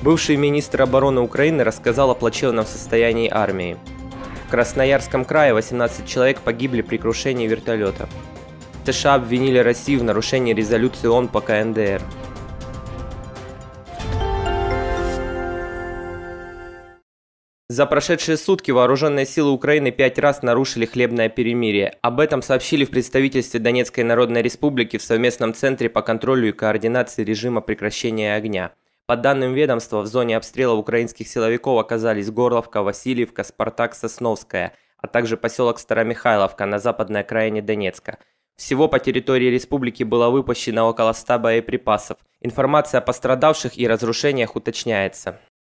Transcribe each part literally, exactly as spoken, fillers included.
Бывший министр обороны Украины рассказал о плачевном состоянии армии. В Красноярском крае восемнадцать человек погибли при крушении вертолета. США обвинили Россию в нарушении резолюции ООН по ка эн дэ эр. За прошедшие сутки вооруженные силы Украины пять раз нарушили хлебное перемирие. Об этом сообщили в представительстве Донецкой Народной Республики в совместном центре по контролю и координации режима прекращения огня. По данным ведомства, в зоне обстрела украинских силовиков оказались Горловка, Васильевка, Спартак, Сосновская, а также поселок Старомихайловка на западной окраине Донецка. Всего по территории республики было выпущено около ста боеприпасов. Информация о пострадавших и разрушениях уточняется.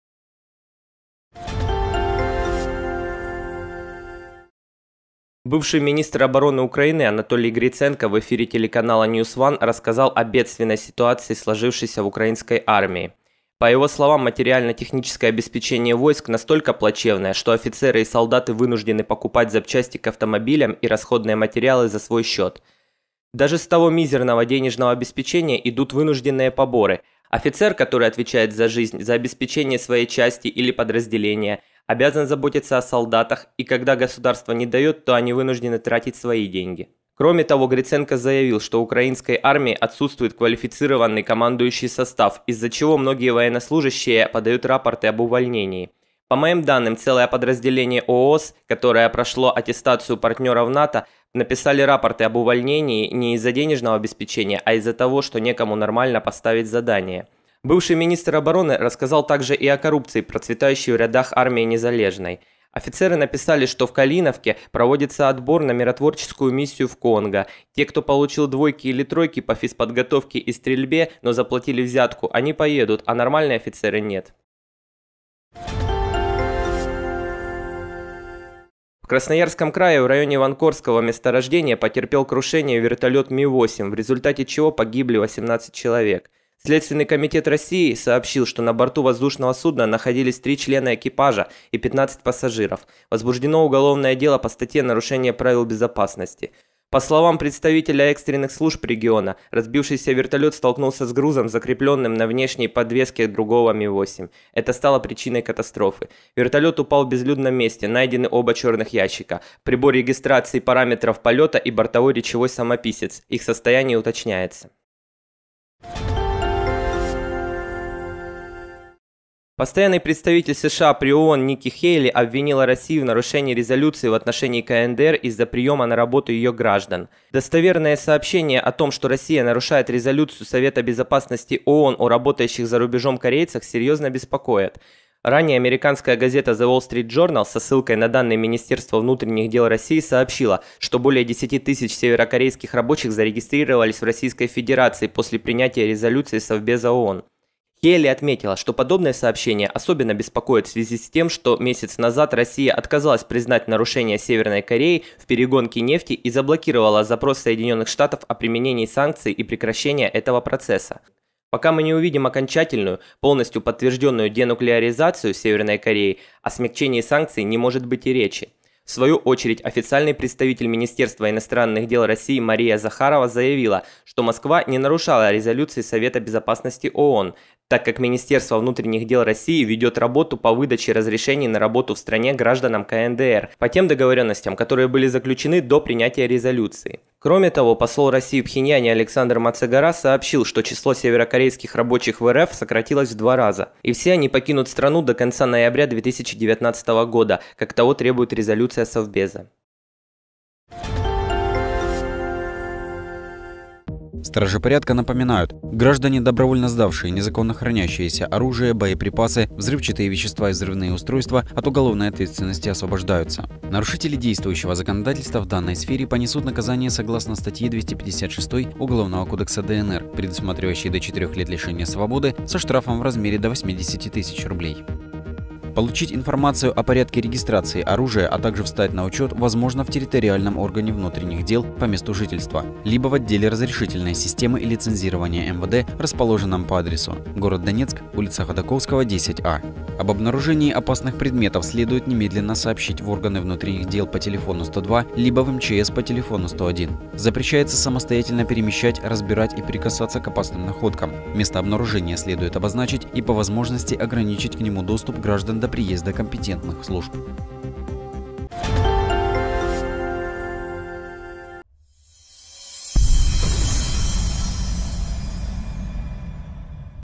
Бывший министр обороны Украины Анатолий Гриценко в эфире телеканала Ньюс Ван рассказал о бедственной ситуации, сложившейся в украинской армии. По его словам, материально-техническое обеспечение войск настолько плачевное, что офицеры и солдаты вынуждены покупать запчасти к автомобилям и расходные материалы за свой счет. Даже с того мизерного денежного обеспечения идут вынужденные поборы. Офицер, который отвечает за жизнь, за обеспечение своей части или подразделения, обязан заботиться о солдатах, и когда государство не дает, то они вынуждены тратить свои деньги. Кроме того, Гриценко заявил, что у украинской армии отсутствует квалифицированный командующий состав, из-за чего многие военнослужащие подают рапорты об увольнении. По моим данным, целое подразделение о о эс, которое прошло аттестацию партнеров НАТО, написали рапорты об увольнении не из-за денежного обеспечения, а из-за того, что некому нормально поставить задание. Бывший министр обороны рассказал также и о коррупции, процветающей в рядах армии Незалежной. Офицеры написали, что в Калиновке проводится отбор на миротворческую миссию в Конго. Те, кто получил двойки или тройки по физподготовке и стрельбе, но заплатили взятку, они поедут, а нормальные офицеры нет. В Красноярском крае в районе Иванкорского месторождения потерпел крушение вертолет Ми восемь, в результате чего погибли восемнадцать человек. Следственный комитет России сообщил, что на борту воздушного судна находились три члена экипажа и пятнадцать пассажиров. Возбуждено уголовное дело по статье «Нарушение правил безопасности». По словам представителя экстренных служб региона, разбившийся вертолет столкнулся с грузом, закрепленным на внешней подвеске другого Ми восемь. Это стало причиной катастрофы. Вертолет упал в безлюдном месте, найдены оба черных ящика, прибор регистрации параметров полета и бортовой речевой самописец. Их состояние уточняется. Постоянный представитель США при ООН Ники Хейли обвинила Россию в нарушении резолюции в отношении ка эн дэ эр из-за приема на работу ее граждан. Достоверное сообщение о том, что Россия нарушает резолюцию Совета Безопасности ООН о работающих за рубежом корейцах, серьезно беспокоит. Ранее американская газета The Wall Street Journal со ссылкой на данные Министерства внутренних дел России сообщила, что более десяти тысяч северокорейских рабочих зарегистрировались в Российской Федерации после принятия резолюции Совбеза ООН. Хейли отметила, что подобное сообщение особенно беспокоит в связи с тем, что месяц назад Россия отказалась признать нарушение Северной Кореи в перегонке нефти и заблокировала запрос Соединенных Штатов о применении санкций и прекращении этого процесса. Пока мы не увидим окончательную, полностью подтвержденную денуклеаризацию Северной Кореи, о смягчении санкций не может быть и речи. В свою очередь, официальный представитель Министерства иностранных дел России Мария Захарова заявила, что Москва не нарушала резолюции Совета Безопасности ООН, так как Министерство внутренних дел России ведет работу по выдаче разрешений на работу в стране гражданам ка эн дэ эр по тем договоренностям, которые были заключены до принятия резолюции. Кроме того, посол России в Пхеньяне Александр Мацагара сообщил, что число северокорейских рабочих в эр эф сократилось в два раза, и все они покинут страну до конца ноября две тысячи девятнадцатого года, как того требует резолюция Совбеза. Стражи порядка напоминают, граждане, добровольно сдавшие незаконно хранящееся оружие, боеприпасы, взрывчатые вещества и взрывные устройства, от уголовной ответственности освобождаются. Нарушители действующего законодательства в данной сфере понесут наказание согласно статье двести пятьдесят шесть Уголовного кодекса дэ эн эр, предусматривающей до четырёх лет лишения свободы со штрафом в размере до восьмидесяти тысяч рублей. Получить информацию о порядке регистрации оружия, а также встать на учет возможно в территориальном органе внутренних дел по месту жительства, либо в отделе разрешительной системы и лицензирования эм вэ дэ, расположенном по адресу: город Донецк, улица Ходаковского, десять а. Об обнаружении опасных предметов следует немедленно сообщить в органы внутренних дел по телефону сто два, либо в эм че эс по телефону сто один. Запрещается самостоятельно перемещать, разбирать и прикасаться к опасным находкам. Место обнаружения следует обозначить и по возможности ограничить к нему доступ граждан до приезда компетентных служб.